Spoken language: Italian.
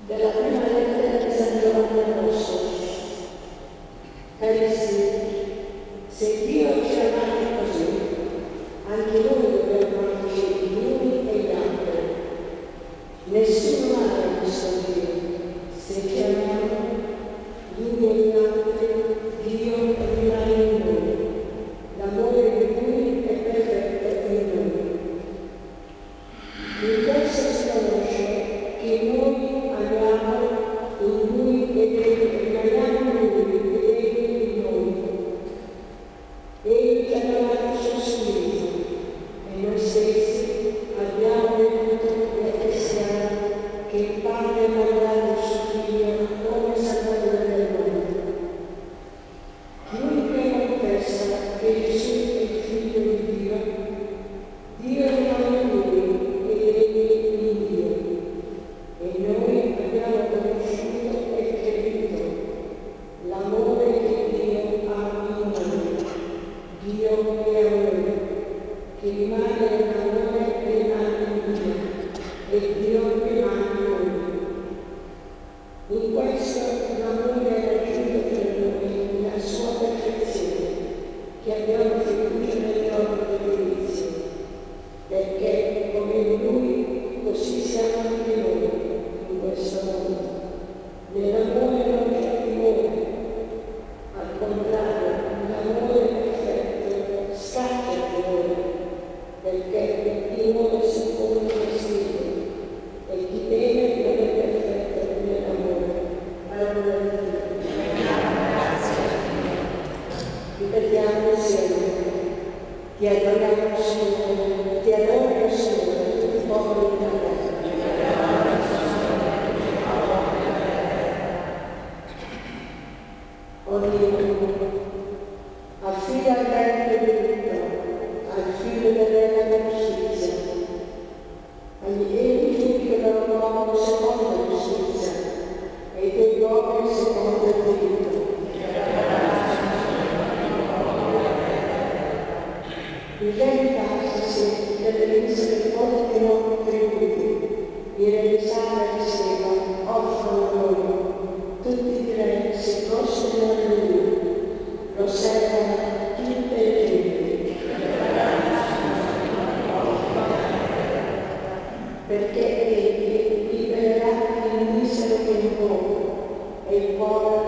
della prima lettera di San Giovanni Apostolo. Carissimi, se Dio ci ha amati così, anche noi dobbiamo amarci gli uni e gli altri. Nessuno ama questo Dio. Se ci amiamo gli uni e gli altri, Dio rimane in noi. L'amore di Lui è perfetto in noi. In questo si conosce che noi amiamo in Lui e rimaniamo in Lui ed Egli in noi. Egli ci ha dato il suo Spirito e noi stessi abbiamo veduto e attestiamo che il Padre ha mandato il suo Figlio come Salvatore del mondo. Chiunque confessa che Gesù è il Figlio di Dio, Dio rimane in Lui ed Egli in Dio. E noi abbiamo conosciuto e creduto l'amore che Dio ha in noi. Dio è amore, che rimane nell'amore rimane in Dio, e Dio rimane in noi. In questo l'amore è raggiunto per noi la sua perfezione, che abbiamo fiducia nel giorno dell'inizio, perché come in Lui così siamo anche noi in questo mondo. Nell'amore non c'è timore, al contrario, l'amore perfetto scaccia il timore, perché il timore si pone in spirito, e chi teme non è perfetto nell'amore. Parola di Dio. Ripetiamo insieme: ti adoriamo Signore, ti adoro Signore, tutti i popoli della terra. O Dio, affida al Re il diritto, al Figlio del Re la giustizia, agli egli giudicano l'uomo secondo la giustizia e i tuoi uomini secondo il diritto. Rivendicasi delle misericordi dei loro tributi, i re di Sara e di Seba offrono loro. Tutti i tre si prostrano a Lui, lo servono tutte le genti. Perché Egli libererà il misero che è in povero e il povero